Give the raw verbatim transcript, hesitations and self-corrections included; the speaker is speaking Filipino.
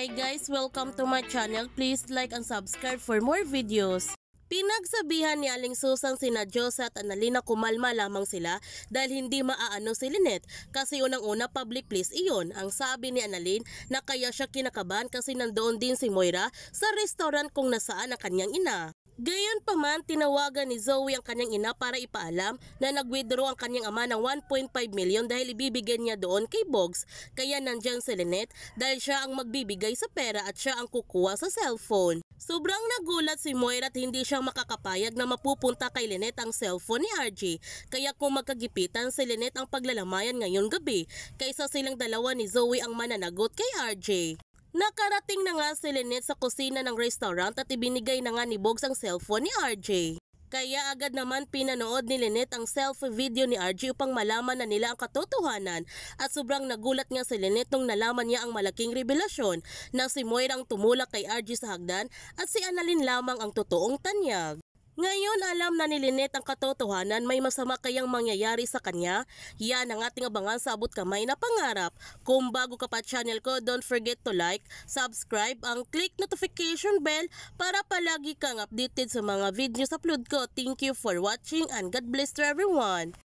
Hi guys, welcome to my channel. Please like and subscribe for more videos. Pinagsabihan ni Aling Susan sina Josa at Annalyn na kumalma lamang sila dahil hindi maaano si Lynette kasi unang-una public place iyon. Ang sabi ni Annalyn na kaya siya kinakabahan kasi nandoon din si Moira sa restaurant kung nasaan ang kanyang ina. Gayon pa man, tinawagan ni Zoe ang kanyang ina para ipaalam na nag-withdraw ang kanyang ama ng one point five million dahil ibibigay niya doon kay Bogs. Kaya nandyan si Lynette dahil siya ang magbibigay sa pera at siya ang kukuha sa cellphone. Sobrang nagulat si Moira at hindi siya makakapayag na mapupunta kay Lynette ang cellphone ni R J. Kaya kung magkagipitan si Lynette ang paglalamayan ngayong gabi kaysa silang dalawa ni Zoe ang mananagot kay R J. Nakarating na nga si Lynette sa kusina ng restaurant at ibinigay na nga ni Bogs ang cellphone ni R J. Kaya agad naman pinanood ni Lynette ang selfie video ni R J upang malaman na nila ang katotohanan at sobrang nagulat nga si Lynette nung nalaman niya ang malaking revelasyon na si Moira ang tumulak kay R J sa hagdan at si Annalyn lamang ang totoong tanyag. Ngayon alam na ni Lynette ang katotohanan, may masama kayang mangyayari sa kanya? Yan ang ating abangan sa abot kamay na pangarap. Kung bago ka pa channel ko, don't forget to like, subscribe, ang click notification bell para palagi kang updated sa mga videos upload ko. Thank you for watching and God bless to everyone.